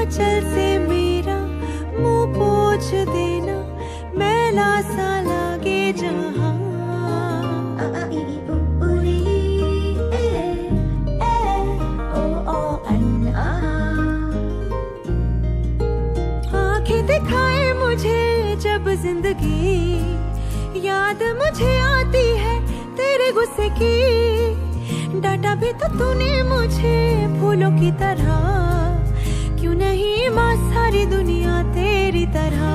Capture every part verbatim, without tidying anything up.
आंचल से मेरा मुंह पोंछ देना, मैला सा लागे जहां। आंखें दिखाए मुझे जब जिंदगी, याद मुझे आती है तेरे गुस्से की। डांटा भी तो तूने मुझे फूलों की तरह, क्यों नहीं माँ सारी दुनिया तेरी तरह।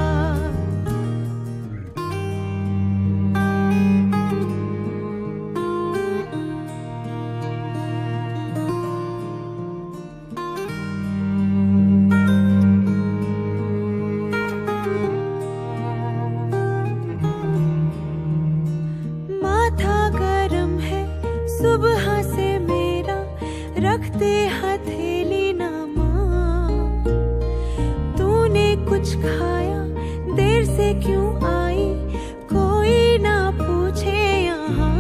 सुबह से मेरा रखते हथेली ना माँ, तूने कुछ खाया देर से क्यों आई, कोई ना पूछे यहाँ।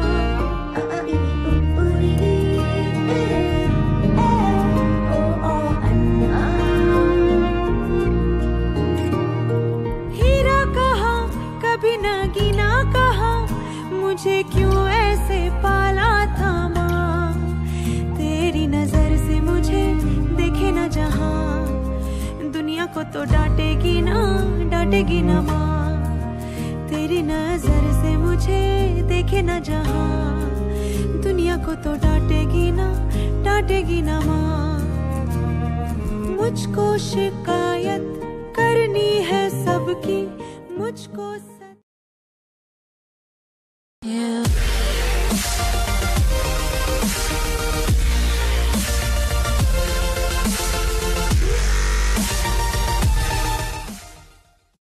हीरा कहा कभी नगीना कहा, मुझे क्यों ऐसे पाला था माँ। तेरी नजर से मुझे देखे ना जहां, दुनिया को तो डांटेगी ना डांटेगी ना माँ। तेरी नजर से मुझे देखे ना जहां, दुनिया को तो डांटेगी ना डांटेगी ना माँ। मुझको शिकायत करनी है सबकी, मुझको